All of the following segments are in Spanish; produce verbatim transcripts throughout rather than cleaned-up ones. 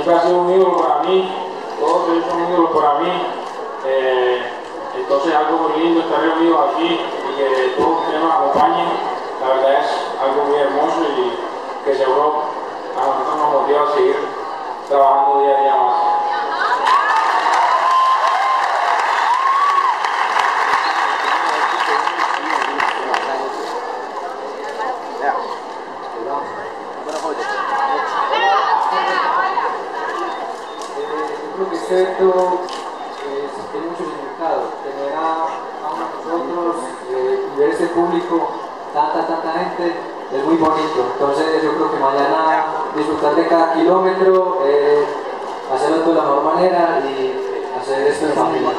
siempre ha sido un ídolo para mí, todos ellos son ídolos para mí. Eh, entonces algo muy lindo estar reunidos aquí y que todos ustedes nos acompañen, la verdad es algo muy hermoso y que seguro a nosotros nos motiva a seguir trabajando día a día más. Este evento eh, tiene mucho significado, tener a, a nosotros eh, y ver este público, tanta, tanta gente, es muy bonito. Entonces yo creo que mañana disfrutar de cada kilómetro, eh, hacerlo de la mejor manera y hacer esto en familia.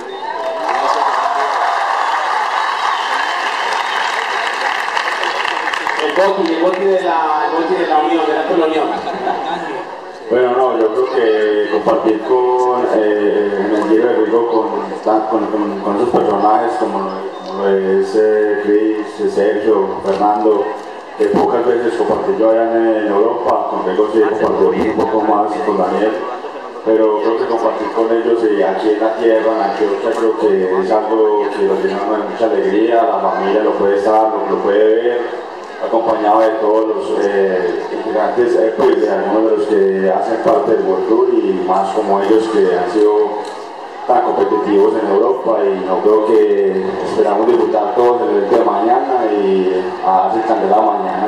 El Boti, el Boti de la, el Boti de la Unión, de la Colonión. Bueno, no, yo creo que compartir con eh, el Giro de Rigo con, con, con, con esos personajes como lo, como lo es eh, Chris, Sergio, Fernando, que pocas veces compartí yo allá en, en Europa, con Rigo sí compartí un poco más, con Daniel, pero creo que compartir con ellos y aquí en la tierra, en Antioquia, creo que es algo que lo llena de mucha alegría, la familia lo puede estar, lo, lo puede ver, acompañado de todos los eh, integrantes, eh, pues, de algunos de los que hacen parte del World Tour y más como ellos que han sido tan competitivos en Europa, y no creo que esperamos disfrutar todos el evento de mañana y a hacer candela mañana.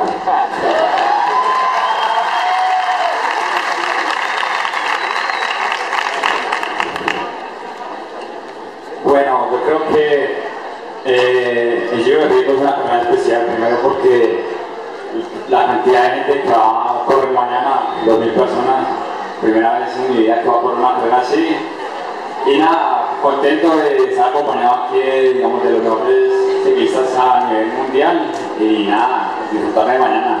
Bueno, yo creo que Eh, el Giro de Rigo es una carrera especial, primero porque la cantidad de gente que va a correr mañana, dos mil personas, primera vez en mi vida que va a correr una carrera así, y nada, contento de estar acompañado aquí, digamos, de los mejores ciclistas a nivel mundial, y nada, disfrutar de mañana.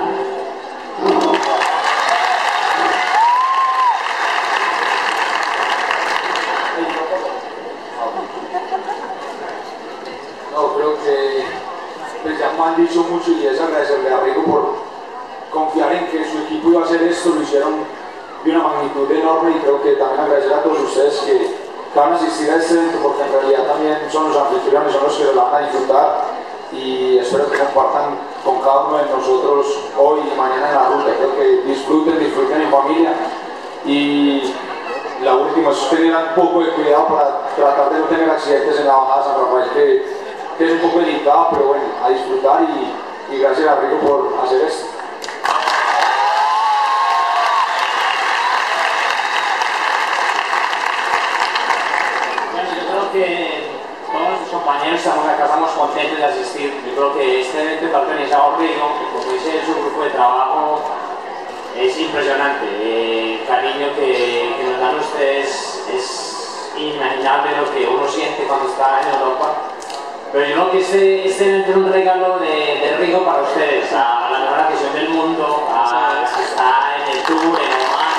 No, creo que pues ya me han dicho mucho y es agradecerle a Rigo por confiar en que su equipo iba a hacer esto, lo hicieron de una magnitud enorme, y creo que también agradecer a todos ustedes que van a asistir a este evento, porque en realidad también son los anfitriones, son los que lo van a disfrutar, y espero que compartan con cada uno de nosotros hoy y mañana en la ruta. Creo que disfruten, disfruten en familia, y la última es tener un poco de cuidado para tratar de no tener accidentes en la bajada de San Rafael, que que es un poco delicado, pero bueno, a disfrutar, y, y gracias a Rigo por hacer esto. Bueno, yo creo que todos los compañeros estamos acá, estamos contentos de asistir. Yo creo que este evento que ha organizado Rigo, como dice su grupo de trabajo, es impresionante. Eh, el cariño que, que nos dan ustedes es inimaginable lo que uno siente cuando está en Europa. Pero yo creo que este, este evento es un regalo de, de Rigo para ustedes, a, a la mejor afición del mundo, a la que está en el Tour, en Oman.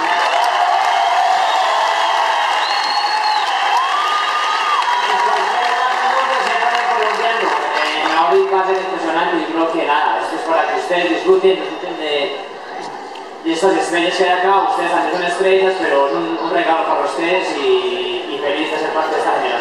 En cualquier mundo se gana colombiano. En África va a ser impresionante. Yo creo que nada, esto es para que ustedes disfruten, disfruten de, de estas estrellas que hay acá. Ustedes también son estrellas, pero es un, un regalo para ustedes, y, y feliz de ser parte de esta generación.